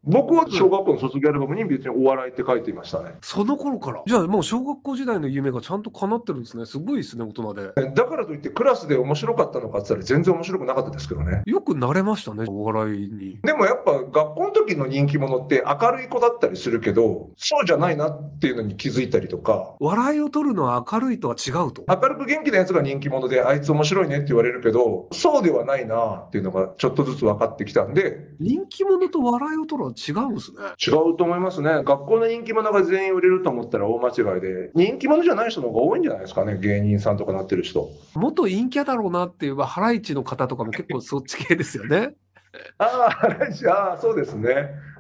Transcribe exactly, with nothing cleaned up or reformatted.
僕は小学校の卒業アルバムに別にお笑いって書いていましたね。 その頃から。じゃあもう小学校時代の夢がちゃんと叶ってるんですね。すごいですね、大人で。 だからといってクラスで面白かったのかって言ったら全然面白くなかったですけどね。 よくなれましたね、お笑いに。 でもやっぱ学校の時の人気者って明るい子だったりするけど、そうじゃないなっていうのに気づいたりとか。 笑いを取るのは明るいとは違うと。 明るく元気なやつが人気者で、あいつ面白いねって言われるけど、そうではないなっていうのがちょっとずつ分かってきたんで。 人気者と笑いを取るのは違うんですね。 違うと思いますね。学校の人気者が全員売れると思ったら大間違いで、人気者じゃない人の方が多いんじゃないですかね、芸人さんとかなってる人。 元陰キャだろうなっていう、ハライチの方とかも結構そっち系ですよね。 ああ、ああ、そうですね。